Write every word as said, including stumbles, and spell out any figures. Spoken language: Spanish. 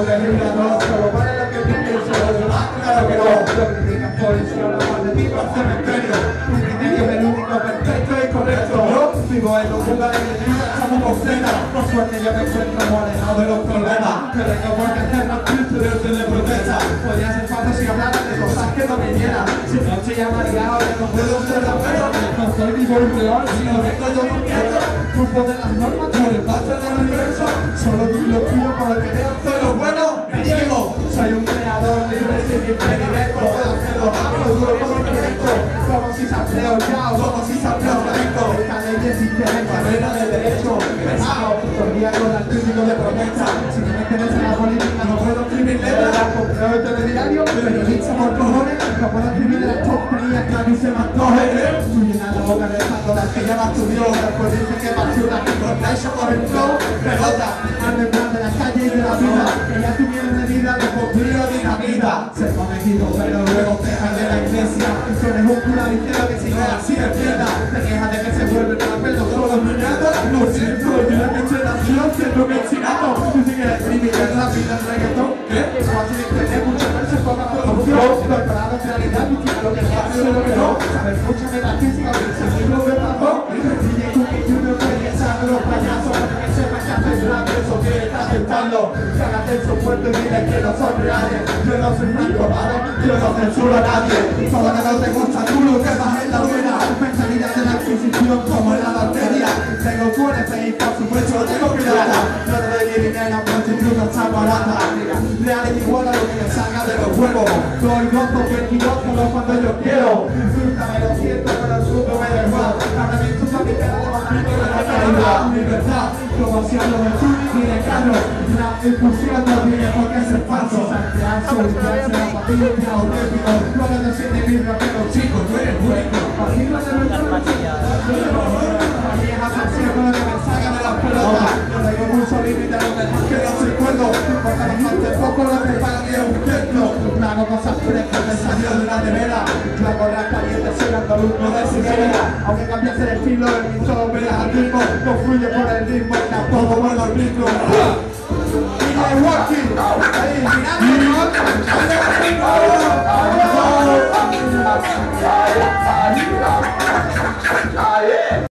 doble libra, no, solo vale lo que piden, solo demás, claro que no. Lo critican policía, lo mal de tipo al cementerio. Tu criterio es el único perfecto y correcto. Yo vivo en los lugares de vida, estamos completa. Por suerte yo me encuentro muy alejado de los problemas. Que tengo por qué hacer más triste desde de protesta. Podría ser fácil si hablara de cosas que no me llenan. Si no estoy amargado, yo no puedo ser la pena. No soy vivo y real, si no vengo yo no quiero. Culpo de las normas por el base del universo. Solo lo pido por el que veo soy lo bueno. Me niego, soy un creador libre sin impedimento. Puedo hacerlo rápido, duro como un proyecto. Como si sampleo ya o como si sampleo flamenco. Esta ley existe en carrera de derecho. Pesado, todavía con el crítico de protesta. Si no me interesa la política no puedo escribir letras. Compreo el telediario, periodista por cojones. No puedo escribir las tonterías que a mí se me antoje. Tú llenas la boca de las que ya estudió. Después dice que basura que cortáis por el flow. Pelota, ando en plan de la calle y de la vida. Que ya tuvieron de vida de podrido dinamita. Se pone quito, pero luego deja de la iglesia. Tú eres un cura diciendo que si no es así es mierda. Te quejas de que se vuelve el papel todos los niñatos. Lo siento, yo la hecho de nación, siento que es chinato. Tú sí que eres crítica en la vida del reggaetón. ¿Qué? Fácil de entender, muchas veces poca producción. Preparado en realidad, tú tienes lo que hace y lo que no. Sabes mucha metafísica, pero ese libro de razón. D J Cookie Junior que piensa de los payasos. Para que sepas que haces grande, eso que estás aceptando. Cágate en su puerto y dile que no son reales. Yo no soy Franco, ¿vale? Yo no censuro a nadie. Solo que no te gusta tú lo que vas en la buena. Mentalidad de la adquisición como en la bacteria. Tengo cuerdas y por supuesto tengo pirata. No te doy ni dinero, prostituta está barata. Real es igual a lo que me salga de los huevos. Doy gozo, veintidós solo cuando yo quiero. Nunca me lo siento, pero el mundo me da igual. Ahora mismo está mi cara de bajito de la caída. Libertad, como si hablo de tú y de Carlos. La discusión no tiene por qué ser falso. Santiago, soltarse la patilla, auténtico. No le des siete mil raperos, chicos, tú eres único. Partido de verdad. Con lo que me salga de las pelotas. No tengo mucho límite, lo que más que no soy cuerdo. Porque bastante poco lo que para mí es un templo. Hago cosas frescas, me salió de la nevera. Yo hago la caliente, soy andaluz, no de sirena. Aunque cambiase el estilo de mi solo verás al ritmo. No fluye por el ritmo, y tampoco por los ritmos. D J Walking, ahí, mirando,